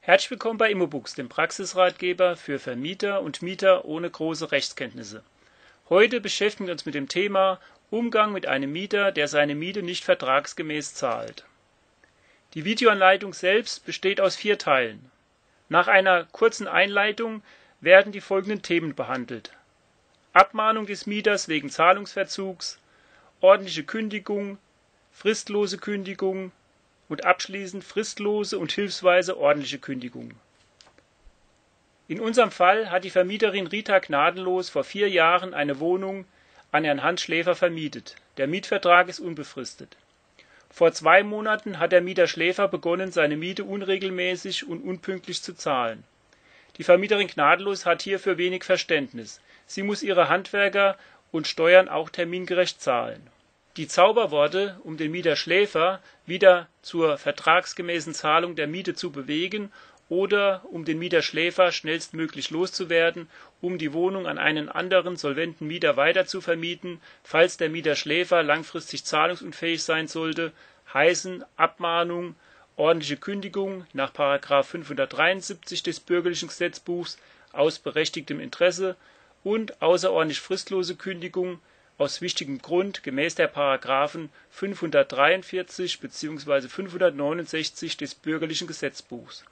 Herzlich willkommen bei Immobooks, dem Praxisratgeber für Vermieter und Mieter ohne große Rechtskenntnisse. Heute beschäftigen wir uns mit dem Thema Umgang mit einem Mieter, der seine Miete nicht vertragsgemäß zahlt. Die Videoanleitung selbst besteht aus 4 Teilen. Nach einer kurzen Einleitung werden die folgenden Themen behandelt: Abmahnung des Mieters wegen Zahlungsverzugs, ordentliche Kündigung, fristlose Kündigung und abschließend fristlose und hilfsweise ordentliche Kündigung. In unserem Fall hat die Vermieterin Rita Gnadenlos vor 4 Jahren eine Wohnung an Herrn Hans Schläfer vermietet. Der Mietvertrag ist unbefristet. Vor 2 Monaten hat der Mieter Schläfer begonnen, seine Miete unregelmäßig und unpünktlich zu zahlen. Die Vermieterin Gnadenlos hat hierfür wenig Verständnis. Sie muss ihre Handwerker und Steuern auch termingerecht zahlen. Die Zauberworte, um den Mieter Schläfer wieder zur vertragsgemäßen Zahlung der Miete zu bewegen oder um den Mieter Schläfer schnellstmöglich loszuwerden, um die Wohnung an einen anderen solventen Mieter weiter zu vermieten, falls der Mieter Schläfer langfristig zahlungsunfähig sein sollte, heißen Abmahnung, ordentliche Kündigung nach § 573 des Bürgerlichen Gesetzbuchs aus berechtigtem Interesse und außerordentlich fristlose Kündigung aus wichtigem Grund gemäß der Paragraphen 543 bzw. 569 des Bürgerlichen Gesetzbuchs.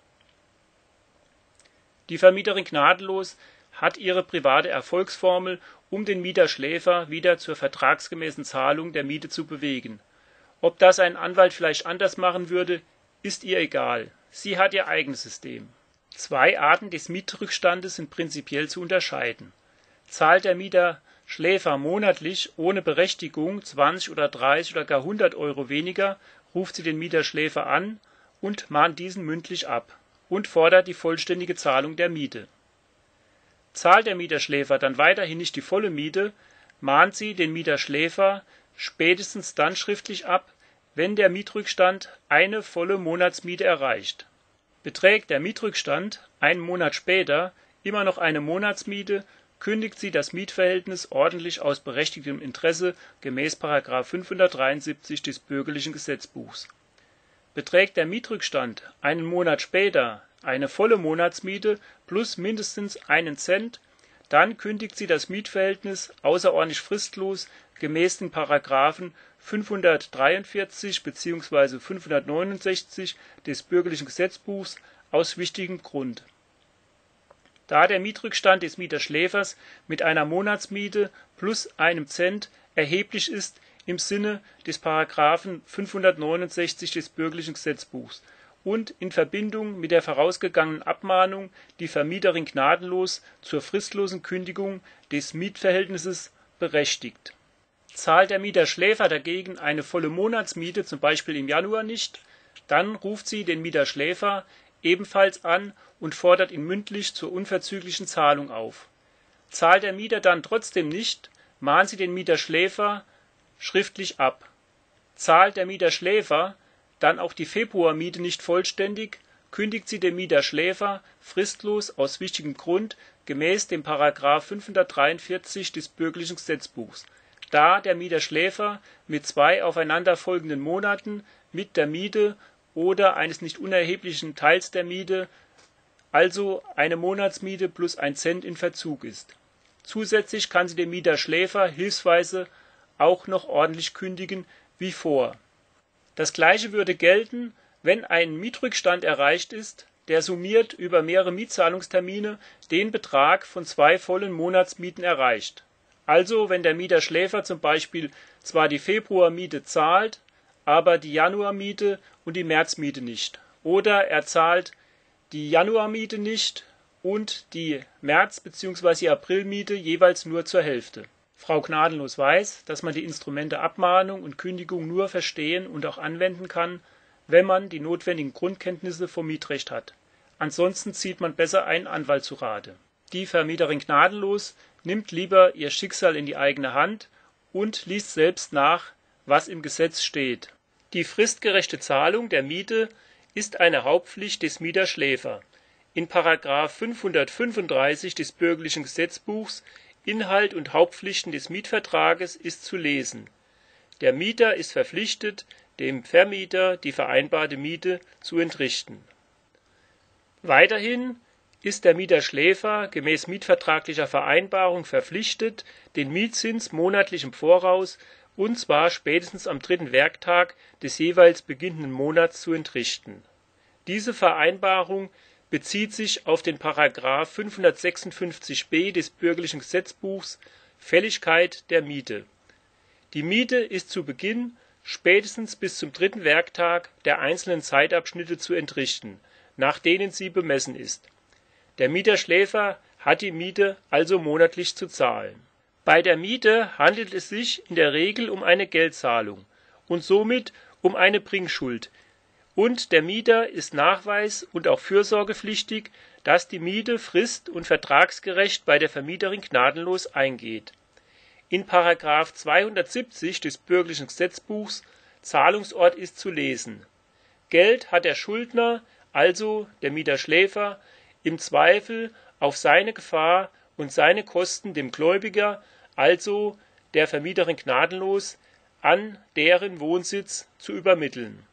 Die Vermieterin Gnadenlos hat ihre private Erfolgsformel, um den Mieter Schläfer wieder zur vertragsgemäßen Zahlung der Miete zu bewegen. Ob das ein Anwalt vielleicht anders machen würde, ist ihr egal. Sie hat ihr eigenes System. 2 Arten des Mietrückstandes sind prinzipiell zu unterscheiden. Zahlt der Mieter Schläfer monatlich ohne Berechtigung 20 oder 30 oder gar 100 Euro weniger, ruft sie den Mieter Schläfer an und mahnt diesen mündlich ab und fordert die vollständige Zahlung der Miete. Zahlt der Mieter Schläfer dann weiterhin nicht die volle Miete, mahnt sie den Mieter Schläfer spätestens dann schriftlich ab, wenn der Mietrückstand eine volle Monatsmiete erreicht. Beträgt der Mietrückstand einen Monat später immer noch eine Monatsmiete, kündigt sie das Mietverhältnis ordentlich aus berechtigtem Interesse gemäß § 573 des Bürgerlichen Gesetzbuchs. Beträgt der Mietrückstand einen Monat später eine volle Monatsmiete plus mindestens 1 Cent, dann kündigt sie das Mietverhältnis außerordentlich fristlos gemäß den Paragraphen 543 bzw. 569 des Bürgerlichen Gesetzbuchs aus wichtigem Grund. Da der Mietrückstand des Mieters Schläfers mit einer Monatsmiete plus 1 Cent erheblich ist im Sinne des Paragraphen 569 des Bürgerlichen Gesetzbuchs und in Verbindung mit der vorausgegangenen Abmahnung die Vermieterin Gnadenlos zur fristlosen Kündigung des Mietverhältnisses berechtigt. Zahlt der Mieter Schläfer dagegen eine volle Monatsmiete, zum Beispiel im Januar nicht, dann ruft sie den Mieter Schläfer ebenfalls an und fordert ihn mündlich zur unverzüglichen Zahlung auf. Zahlt der Mieter dann trotzdem nicht, mahnt sie den Mieter Schläfer schriftlich ab. Zahlt der Mieter Schläfer dann auch die Februarmiete nicht vollständig, kündigt sie dem Mieter Schläfer fristlos aus wichtigem Grund gemäß dem § 543 des Bürgerlichen Gesetzbuchs, da der Mieter Schläfer mit 2 aufeinanderfolgenden Monaten mit der Miete oder eines nicht unerheblichen Teils der Miete, also eine Monatsmiete plus 1 Cent in Verzug ist. Zusätzlich kann sie dem Mieter Schläfer hilfsweise auch noch ordentlich kündigen wie vor. Das Gleiche würde gelten, wenn ein Mietrückstand erreicht ist, der summiert über mehrere Mietzahlungstermine den Betrag von 2 vollen Monatsmieten erreicht. Also wenn der Mieter Schläfer zum Beispiel zwar die Februarmiete zahlt, aber die Januarmiete und die Märzmiete nicht. Oder er zahlt die Januarmiete nicht und die März- bzw. die Aprilmiete jeweils nur zur Hälfte. Frau Gnadenlos weiß, dass man die Instrumente Abmahnung und Kündigung nur verstehen und auch anwenden kann, wenn man die notwendigen Grundkenntnisse vom Mietrecht hat. Ansonsten zieht man besser einen Anwalt zu Rate. Die Vermieterin Gnadenlos nimmt lieber ihr Schicksal in die eigene Hand und liest selbst nach, was im Gesetz steht. Die fristgerechte Zahlung der Miete ist eine Hauptpflicht des Mieters Schläfer. In § 535 des Bürgerlichen Gesetzbuchs Inhalt und Hauptpflichten des Mietvertrages ist zu lesen: Der Mieter ist verpflichtet, dem Vermieter die vereinbarte Miete zu entrichten. Weiterhin ist der Mieter-Schläfer gemäß mietvertraglicher Vereinbarung verpflichtet, den Mietzins monatlich im Voraus, und zwar spätestens am 3. Werktag des jeweils beginnenden Monats, zu entrichten. Diese Vereinbarung bezieht sich auf den § 556b des Bürgerlichen Gesetzbuchs Fälligkeit der Miete. Die Miete ist zu Beginn spätestens bis zum 3. Werktag der einzelnen Zeitabschnitte zu entrichten, nach denen sie bemessen ist. Der Mieter-Schläfer hat die Miete also monatlich zu zahlen. Bei der Miete handelt es sich in der Regel um eine Geldzahlung und somit um eine Bringschuld, und der Mieter ist nachweis- und auch fürsorgepflichtig, dass die Miete frist- und vertragsgerecht bei der Vermieterin gnadenlos eingeht. In § 270 des Bürgerlichen Gesetzbuchs Zahlungsort ist zu lesen: Geld hat der Schuldner, also der Mieter-Schläfer, im Zweifel auf seine Gefahr und seine Kosten dem Gläubiger, also der Vermieterin gnadenlos, an deren Wohnsitz zu übermitteln.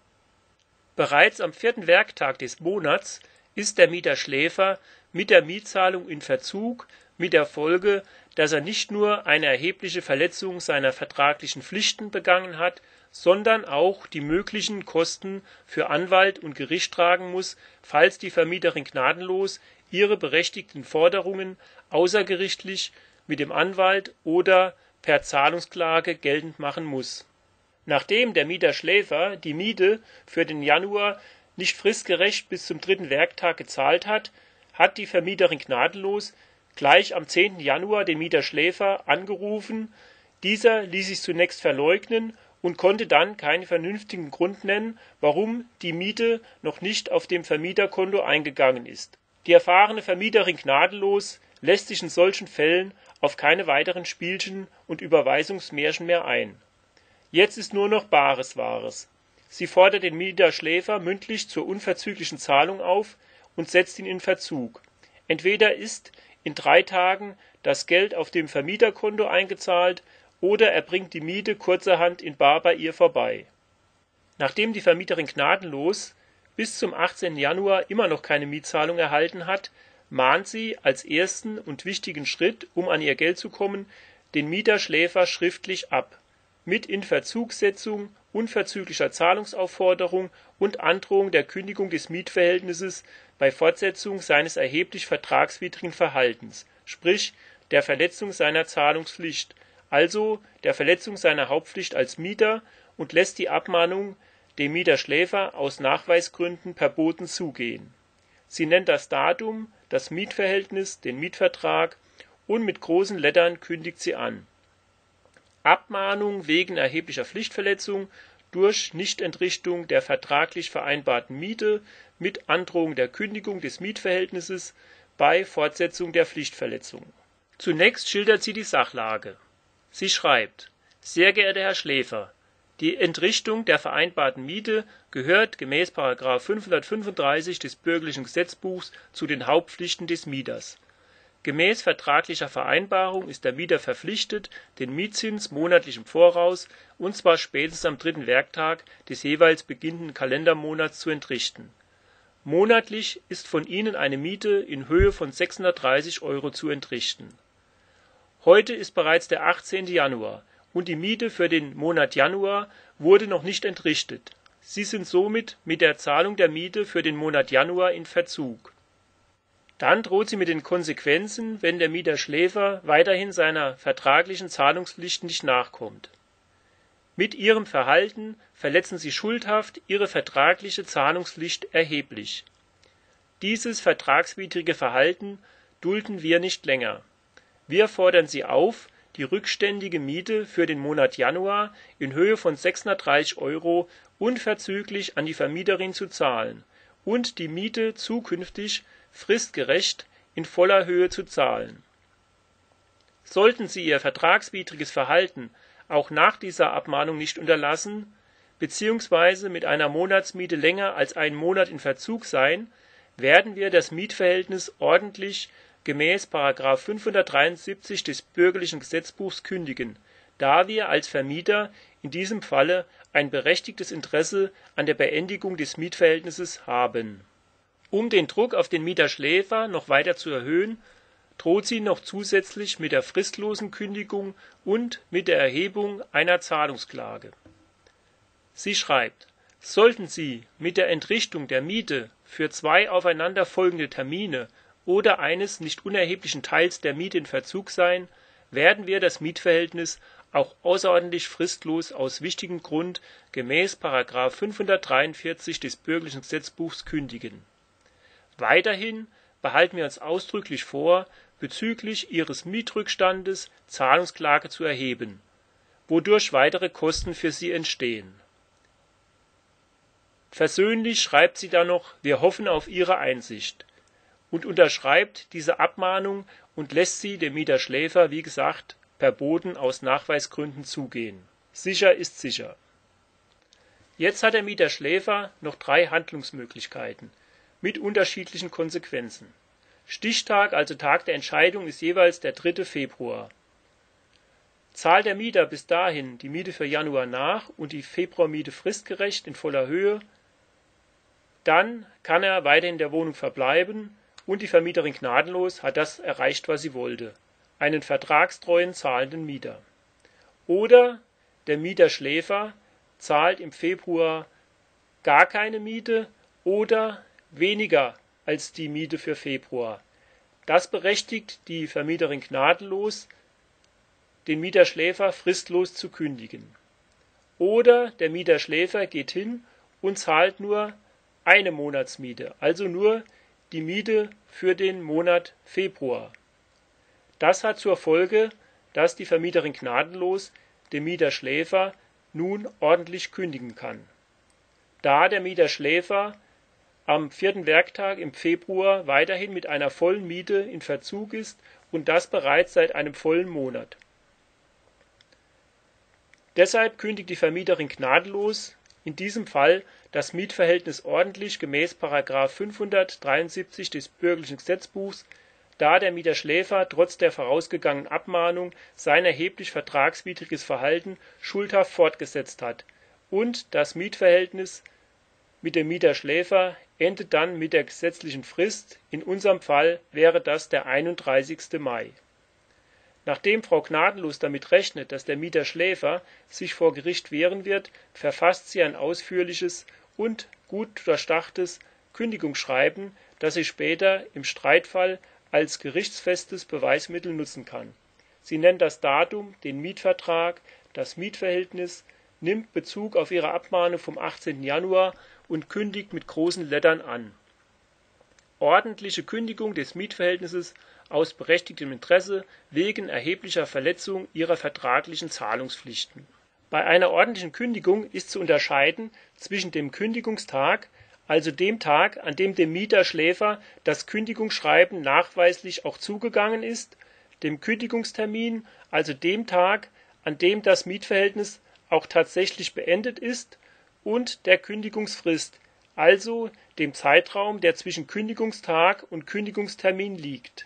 Bereits am 4. Werktag des Monats ist der Mieter-Schläfer mit der Mietzahlung in Verzug, mit der Folge, dass er nicht nur eine erhebliche Verletzung seiner vertraglichen Pflichten begangen hat, sondern auch die möglichen Kosten für Anwalt und Gericht tragen muss, falls die Vermieterin gnadenlos ihre berechtigten Forderungen außergerichtlich mit dem Anwalt oder per Zahlungsklage geltend machen muss. Nachdem der Mieter-Schläfer die Miete für den Januar nicht fristgerecht bis zum 3. Werktag gezahlt hat, hat die Vermieterin gnadenlos gleich am 10. Januar den Mieter-Schläfer angerufen. Dieser ließ sich zunächst verleugnen und konnte dann keinen vernünftigen Grund nennen, warum die Miete noch nicht auf dem Vermieterkonto eingegangen ist. Die erfahrene Vermieterin gnadenlos lässt sich in solchen Fällen auf keine weiteren Spielchen und Überweisungsmärchen mehr ein. Jetzt ist nur noch bares Wahres. Sie fordert den Mieter-Schläfer mündlich zur unverzüglichen Zahlung auf und setzt ihn in Verzug. Entweder ist in 3 Tagen das Geld auf dem Vermieterkonto eingezahlt oder er bringt die Miete kurzerhand in bar bei ihr vorbei. Nachdem die Vermieterin gnadenlos bis zum 18. Januar immer noch keine Mietzahlung erhalten hat, mahnt sie als ersten und wichtigen Schritt, um an ihr Geld zu kommen, den Mieter-Schläfer schriftlich ab, mit Inverzugsetzung, unverzüglicher Zahlungsaufforderung und Androhung der Kündigung des Mietverhältnisses bei Fortsetzung seines erheblich vertragswidrigen Verhaltens, sprich der Verletzung seiner Zahlungspflicht, also der Verletzung seiner Hauptpflicht als Mieter, und lässt die Abmahnung dem Mieter-Schläfer aus Nachweisgründen verboten zugehen. Sie nennt das Datum, das Mietverhältnis, den Mietvertrag, und mit großen Lettern kündigt sie an: Abmahnung wegen erheblicher Pflichtverletzung durch Nichtentrichtung der vertraglich vereinbarten Miete mit Androhung der Kündigung des Mietverhältnisses bei Fortsetzung der Pflichtverletzung. Zunächst schildert sie die Sachlage. Sie schreibt: Sehr geehrter Herr Schläfer, die Entrichtung der vereinbarten Miete gehört gemäß § 535 des Bürgerlichen Gesetzbuchs zu den Hauptpflichten des Mieters. Gemäß vertraglicher Vereinbarung ist der Mieter verpflichtet, den Mietzins monatlich im Voraus, und zwar spätestens am 3. Werktag des jeweils beginnenden Kalendermonats, zu entrichten. Monatlich ist von Ihnen eine Miete in Höhe von 630 € zu entrichten. Heute ist bereits der 18. Januar und die Miete für den Monat Januar wurde noch nicht entrichtet. Sie sind somit mit der Zahlung der Miete für den Monat Januar in Verzug. Dann droht sie mit den Konsequenzen, wenn der Mieter-Schläfer weiterhin seiner vertraglichen Zahlungspflichten nicht nachkommt. Mit ihrem Verhalten verletzen sie schuldhaft ihre vertragliche Zahlungspflicht erheblich. Dieses vertragswidrige Verhalten dulden wir nicht länger. Wir fordern Sie auf, die rückständige Miete für den Monat Januar in Höhe von 630 € unverzüglich an die Vermieterin zu zahlen und die Miete zukünftig fristgerecht in voller Höhe zu zahlen. Sollten Sie Ihr vertragswidriges Verhalten auch nach dieser Abmahnung nicht unterlassen, bzw. mit einer Monatsmiete länger als einen Monat in Verzug sein, werden wir das Mietverhältnis ordentlich gemäß § 573 des Bürgerlichen Gesetzbuchs kündigen, da wir als Vermieter in diesem Falle ein berechtigtes Interesse an der Beendigung des Mietverhältnisses haben. Um den Druck auf den Mieterschläfer noch weiter zu erhöhen, droht sie noch zusätzlich mit der fristlosen Kündigung und mit der Erhebung einer Zahlungsklage. Sie schreibt: Sollten Sie mit der Entrichtung der Miete für 2 aufeinanderfolgende Termine oder eines nicht unerheblichen Teils der Miete in Verzug sein, werden wir das Mietverhältnis auch außerordentlich fristlos aus wichtigem Grund gemäß § 543 des Bürgerlichen Gesetzbuchs kündigen. Weiterhin behalten wir uns ausdrücklich vor, bezüglich Ihres Mietrückstandes Zahlungsklage zu erheben, wodurch weitere Kosten für Sie entstehen. Versöhnlich schreibt sie dann noch: Wir hoffen auf Ihre Einsicht, und unterschreibt diese Abmahnung und lässt sie dem Mieterschläfer, wie gesagt, per Boten aus Nachweisgründen zugehen. Sicher ist sicher. Jetzt hat der Mieterschläfer noch 3 Handlungsmöglichkeiten mit unterschiedlichen Konsequenzen. Stichtag, also Tag der Entscheidung, ist jeweils der 3. Februar. Zahlt der Mieter bis dahin die Miete für Januar nach und die Februarmiete fristgerecht in voller Höhe, dann kann er weiter in der Wohnung verbleiben und die Vermieterin gnadenlos hat das erreicht, was sie wollte: einen vertragstreuen zahlenden Mieter. Oder der Mieterschläfer zahlt im Februar gar keine Miete oder weniger als die Miete für Februar. Das berechtigt die Vermieterin gnadenlos, den Mieterschläfer fristlos zu kündigen. Oder der Mieterschläfer geht hin und zahlt nur eine Monatsmiete, also nur die Miete für den Monat Februar. Das hat zur Folge, dass die Vermieterin gnadenlos dem Mieterschläfer nun ordentlich kündigen kann, da der Mieterschläfer am 4. Werktag im Februar weiterhin mit einer vollen Miete in Verzug ist und das bereits seit einem vollen Monat. Deshalb kündigt die Vermieterin gnadenlos in diesem Fall das Mietverhältnis ordentlich gemäß § 573 des Bürgerlichen Gesetzbuchs, da der Mieterschläfer trotz der vorausgegangenen Abmahnung sein erheblich vertragswidriges Verhalten schuldhaft fortgesetzt hat, und das Mietverhältnis mit dem Mieterschläfer endet dann mit der gesetzlichen Frist, in unserem Fall wäre das der 31. Mai. Nachdem Frau Gnadenlos damit rechnet, dass der Mieterschläfer sich vor Gericht wehren wird, verfasst sie ein ausführliches und gut durchdachtes Kündigungsschreiben, das sie später im Streitfall als gerichtsfestes Beweismittel nutzen kann. Sie nennt das Datum, den Mietvertrag, das Mietverhältnis, nimmt Bezug auf ihre Abmahnung vom 18. Januar und kündigt mit großen Lettern an: Ordentliche Kündigung des Mietverhältnisses aus berechtigtem Interesse wegen erheblicher Verletzung ihrer vertraglichen Zahlungspflichten. Bei einer ordentlichen Kündigung ist zu unterscheiden zwischen dem Kündigungstag, also dem Tag, an dem dem Mieterschläfer das Kündigungsschreiben nachweislich auch zugegangen ist, dem Kündigungstermin, also dem Tag, an dem das Mietverhältnis auch tatsächlich beendet ist, und der Kündigungsfrist, also dem Zeitraum, der zwischen Kündigungstag und Kündigungstermin liegt.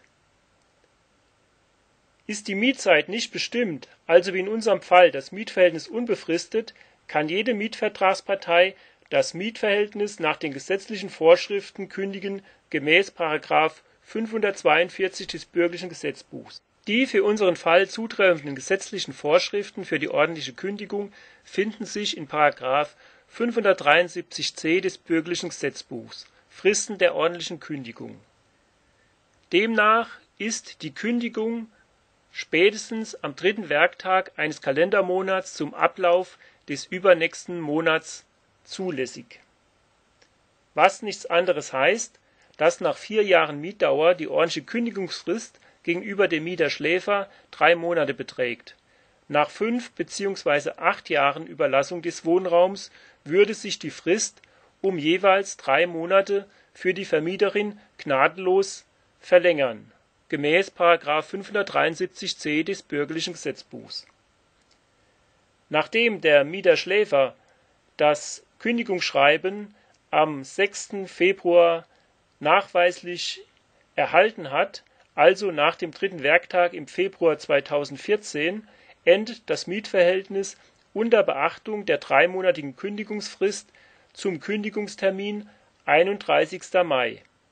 Ist die Mietzeit nicht bestimmt, also wie in unserem Fall das Mietverhältnis unbefristet, kann jede Mietvertragspartei das Mietverhältnis nach den gesetzlichen Vorschriften kündigen gemäß § 542 des Bürgerlichen Gesetzbuchs. Die für unseren Fall zutreffenden gesetzlichen Vorschriften für die ordentliche Kündigung finden sich in § 573c des Bürgerlichen Gesetzbuchs Fristen der ordentlichen Kündigung. Demnach ist die Kündigung spätestens am 3. Werktag eines Kalendermonats zum Ablauf des übernächsten Monats zulässig. Was nichts anderes heißt, dass nach 4 Jahren Mietdauer die ordentliche Kündigungsfrist gegenüber dem Mieterschläfer 3 Monate beträgt. Nach 5 bzw. 8 Jahren Überlassung des Wohnraums würde sich die Frist um jeweils 3 Monate für die Vermieterin gnadenlos verlängern, gemäß § 573c des Bürgerlichen Gesetzbuchs. Nachdem der Mieterschläfer das Kündigungsschreiben am 6. Februar nachweislich erhalten hat, also nach dem 3. Werktag im Februar 2014, endet das Mietverhältnis unter Beachtung der 3-monatigen Kündigungsfrist zum Kündigungstermin 31. Mai.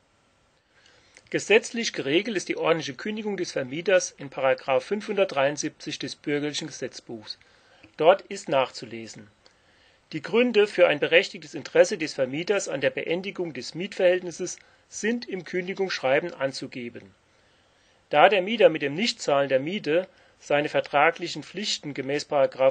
Gesetzlich geregelt ist die ordentliche Kündigung des Vermieters in § 573 des Bürgerlichen Gesetzbuchs. Dort ist nachzulesen: Die Gründe für ein berechtigtes Interesse des Vermieters an der Beendigung des Mietverhältnisses sind im Kündigungsschreiben anzugeben. Da der Mieter mit dem Nichtzahlen der Miete seine vertraglichen Pflichten gemäß §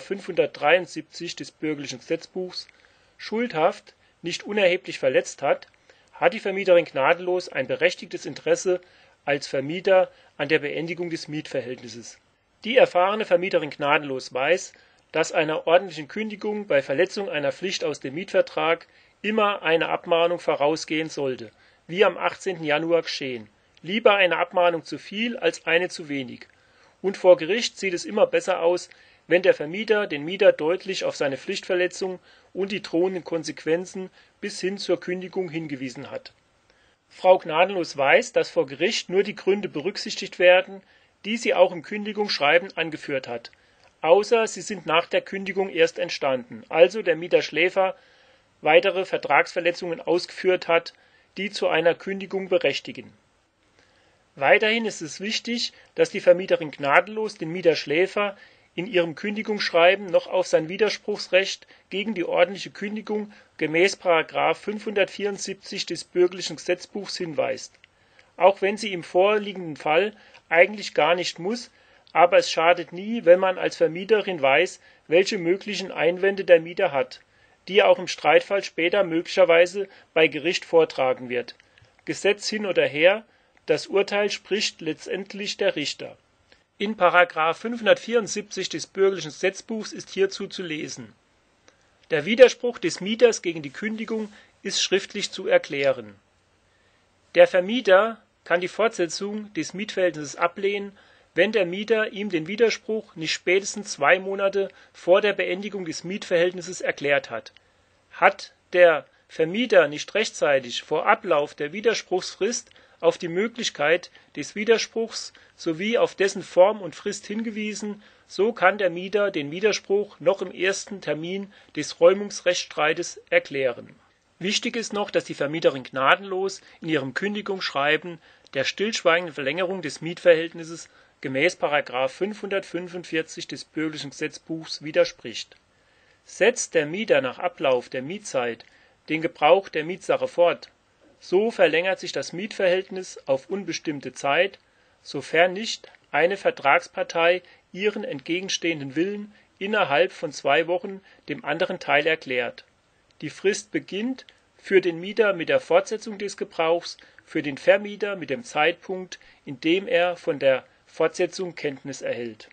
573 des Bürgerlichen Gesetzbuchs schuldhaft nicht unerheblich verletzt hat, hat die Vermieterin Gnadenlos ein berechtigtes Interesse als Vermieter an der Beendigung des Mietverhältnisses. Die erfahrene Vermieterin Gnadenlos weiß, dass einer ordentlichen Kündigung bei Verletzung einer Pflicht aus dem Mietvertrag immer eine Abmahnung vorausgehen sollte, wie am 18. Januar geschehen. Lieber eine Abmahnung zu viel als eine zu wenig. Und vor Gericht sieht es immer besser aus, wenn der Vermieter den Mieter deutlich auf seine Pflichtverletzung und die drohenden Konsequenzen bis hin zur Kündigung hingewiesen hat. Frau Gnadenlos weiß, dass vor Gericht nur die Gründe berücksichtigt werden, die sie auch im Kündigungsschreiben angeführt hat, außer sie sind nach der Kündigung erst entstanden, also der Mieter Schläfer weitere Vertragsverletzungen ausgeführt hat, die zu einer Kündigung berechtigen. Weiterhin ist es wichtig, dass die Vermieterin Gnadenlos den Mieter Schläfer in ihrem Kündigungsschreiben noch auf sein Widerspruchsrecht gegen die ordentliche Kündigung gemäß § 574 des Bürgerlichen Gesetzbuchs hinweist. Auch wenn sie im vorliegenden Fall eigentlich gar nicht muss, aber es schadet nie, wenn man als Vermieterin weiß, welche möglichen Einwände der Mieter hat, die er auch im Streitfall später möglicherweise bei Gericht vortragen wird. Gesetz hin oder her, das Urteil spricht letztendlich der Richter. In § 574 des Bürgerlichen Gesetzbuchs ist hierzu zu lesen: Der Widerspruch des Mieters gegen die Kündigung ist schriftlich zu erklären. Der Vermieter kann die Fortsetzung des Mietverhältnisses ablehnen, wenn der Mieter ihm den Widerspruch nicht spätestens 2 Monate vor der Beendigung des Mietverhältnisses erklärt hat. Hat der Vermieter nicht rechtzeitig vor Ablauf der Widerspruchsfrist auf die Möglichkeit des Widerspruchs sowie auf dessen Form und Frist hingewiesen, so kann der Mieter den Widerspruch noch im ersten Termin des Räumungsrechtsstreites erklären. Wichtig ist noch, dass die Vermieterin Gnadenlos in ihrem Kündigungsschreiben der stillschweigenden Verlängerung des Mietverhältnisses gemäß § 545 des Bürgerlichen Gesetzbuchs widerspricht. Setzt der Mieter nach Ablauf der Mietzeit den Gebrauch der Mietsache fort, so verlängert sich das Mietverhältnis auf unbestimmte Zeit, sofern nicht eine Vertragspartei ihren entgegenstehenden Willen innerhalb von 2 Wochen dem anderen Teil erklärt. Die Frist beginnt für den Mieter mit der Fortsetzung des Gebrauchs, für den Vermieter mit dem Zeitpunkt, in dem er von der Fortsetzung Kenntnis erhält.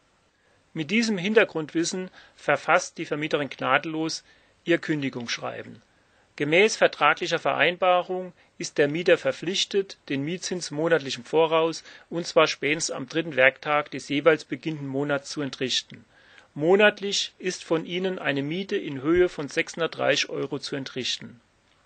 Mit diesem Hintergrundwissen verfasst die Vermieterin Gnadenlos ihr Kündigungsschreiben. Gemäß vertraglicher Vereinbarung ist der Mieter verpflichtet, den Mietzins monatlich im Voraus, und zwar spätestens am 3. Werktag des jeweils beginnenden Monats zu entrichten. Monatlich ist von ihnen eine Miete in Höhe von 630 € zu entrichten.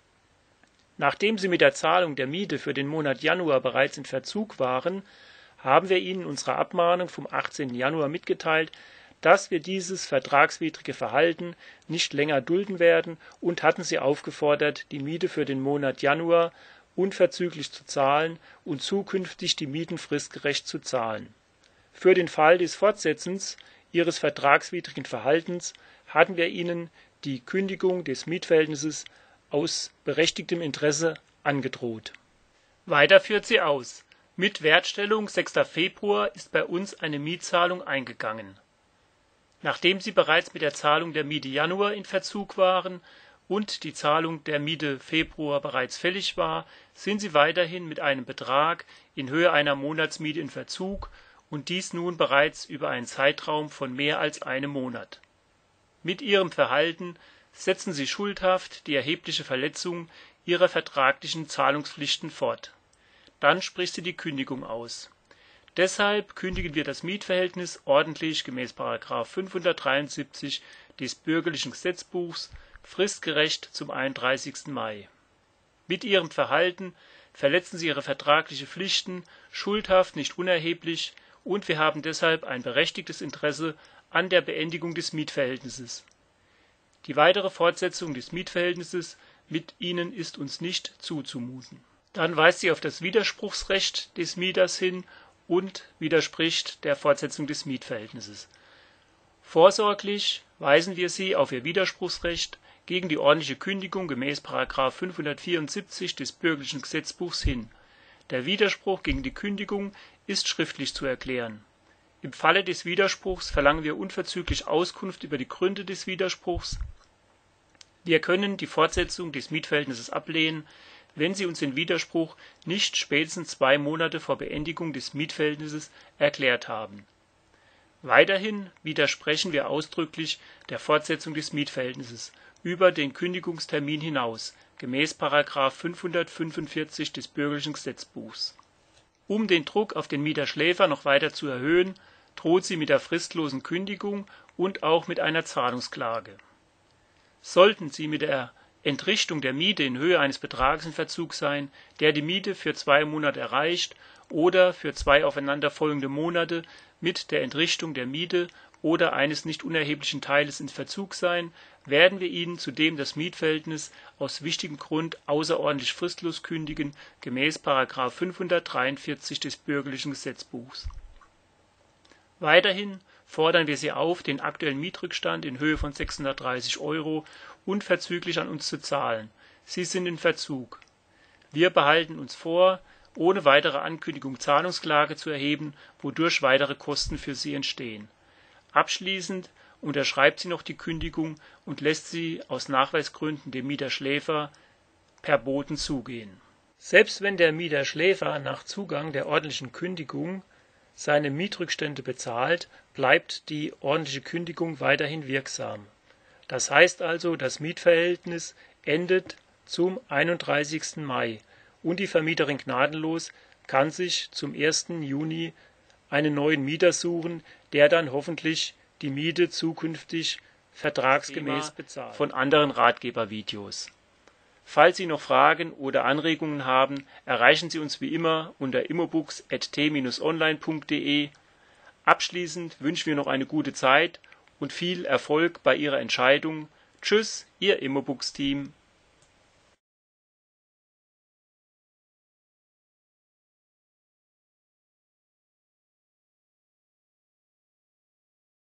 Nachdem sie mit der Zahlung der Miete für den Monat Januar bereits in Verzug waren, haben wir ihnen in unserer Abmahnung vom 18. Januar mitgeteilt, dass wir dieses vertragswidrige Verhalten nicht länger dulden werden und hatten sie aufgefordert, die Miete für den Monat Januar unverzüglich zu zahlen und zukünftig die Mieten fristgerecht zu zahlen. Für den Fall des Fortsetzens ihres vertragswidrigen Verhaltens hatten wir ihnen die Kündigung des Mietverhältnisses aus berechtigtem Interesse angedroht. Weiter führt sie aus: Mit Wertstellung 6. Februar ist bei uns eine Mietzahlung eingegangen. Nachdem sie bereits mit der Zahlung der Miete Januar in Verzug waren und die Zahlung der Miete Februar bereits fällig war, sind sie weiterhin mit einem Betrag in Höhe einer Monatsmiete in Verzug, und dies nun bereits über einen Zeitraum von mehr als einem Monat. Mit ihrem Verhalten setzen sie schuldhaft die erhebliche Verletzung ihrer vertraglichen Zahlungspflichten fort. Dann spricht sie die Kündigung aus. Deshalb kündigen wir das Mietverhältnis ordentlich gemäß § 573 des Bürgerlichen Gesetzbuchs fristgerecht zum 31. Mai. Mit ihrem Verhalten verletzen sie ihre vertraglichen Pflichten schuldhaft nicht unerheblich, und wir haben deshalb ein berechtigtes Interesse an der Beendigung des Mietverhältnisses. Die weitere Fortsetzung des Mietverhältnisses mit ihnen ist uns nicht zuzumuten. Dann weist sie auf das Widerspruchsrecht des Mieters hin und widerspricht der Fortsetzung des Mietverhältnisses. Vorsorglich weisen wir Sie auf Ihr Widerspruchsrecht gegen die ordentliche Kündigung gemäß § 574 des Bürgerlichen Gesetzbuchs hin. Der Widerspruch gegen die Kündigung ist schriftlich zu erklären. Im Falle des Widerspruchs verlangen wir unverzüglich Auskunft über die Gründe des Widerspruchs. Wir können die Fortsetzung des Mietverhältnisses ablehnen, wenn Sie uns den Widerspruch nicht spätestens 2 Monate vor Beendigung des Mietverhältnisses erklärt haben. Weiterhin widersprechen wir ausdrücklich der Fortsetzung des Mietverhältnisses über den Kündigungstermin hinaus, gemäß § 545 des Bürgerlichen Gesetzbuchs. Um den Druck auf den Mieter Schläfer noch weiter zu erhöhen, droht sie mit der fristlosen Kündigung und auch mit einer Zahlungsklage. Sollten Sie mit der Entrichtung der Miete in Höhe eines Betrages in Verzug sein, der die Miete für 2 Monate erreicht, oder für 2 aufeinanderfolgende Monate mit der Entrichtung der Miete oder eines nicht unerheblichen Teiles in Verzug sein, werden wir Ihnen zudem das Mietverhältnis aus wichtigem Grund außerordentlich fristlos kündigen, gemäß § 543 des Bürgerlichen Gesetzbuchs. Weiterhin fordern wir Sie auf, den aktuellen Mietrückstand in Höhe von 630 € unverzüglich an uns zu zahlen. Sie sind in Verzug. Wir behalten uns vor, ohne weitere Ankündigung Zahlungsklage zu erheben, wodurch weitere Kosten für Sie entstehen. Abschließend unterschreibt sie noch die Kündigung und lässt sie aus Nachweisgründen dem Mieter Schläfer per Boten zugehen. Selbst wenn der Mieter Schläfer nach Zugang der ordentlichen Kündigung seine Mietrückstände bezahlt, bleibt die ordentliche Kündigung weiterhin wirksam. Das heißt also, das Mietverhältnis endet zum 31. Mai und die Vermieterin Gnadenlos kann sich zum 1. Juni einen neuen Mieter suchen, der dann hoffentlich die Miete zukünftig vertragsgemäß bezahlt. Von anderen Ratgebervideos. Falls Sie noch Fragen oder Anregungen haben, erreichen Sie uns wie immer unter immobooks@t-online.de. Abschließend wünschen wir noch eine gute Zeit und viel Erfolg bei Ihrer Entscheidung. Tschüss, Ihr Immobooks-Team.